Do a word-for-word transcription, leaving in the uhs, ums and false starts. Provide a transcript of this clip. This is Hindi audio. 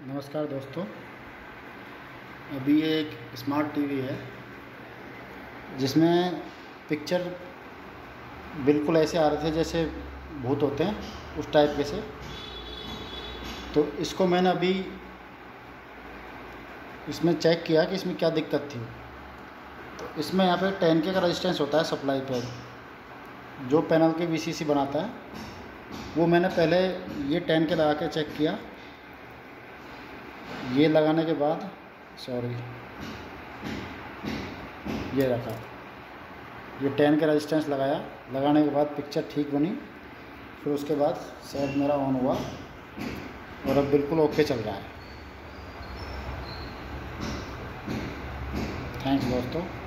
नमस्कार दोस्तों। अभी ये एक स्मार्ट टीवी है जिसमें पिक्चर बिल्कुल ऐसे आ रहे थे जैसे भूत होते हैं उस टाइप के से। तो इसको मैंने अभी इसमें चेक किया कि इसमें क्या दिक्कत थी। तो इसमें यहाँ पे टेन के का रेजिस्टेंस होता है सप्लाई पे, जो पैनल की वीसीसी बनाता है वो मैंने पहले ये टेन के लगा के चेक किया। ये लगाने के बाद सॉरी ये रखा, ये टेन का रेजिस्टेंस लगाया। लगाने के बाद पिक्चर ठीक बनी। फिर उसके बाद शायद मेरा ऑन हुआ और अब बिल्कुल ओके चल रहा है। थैंक्स दोस्तों।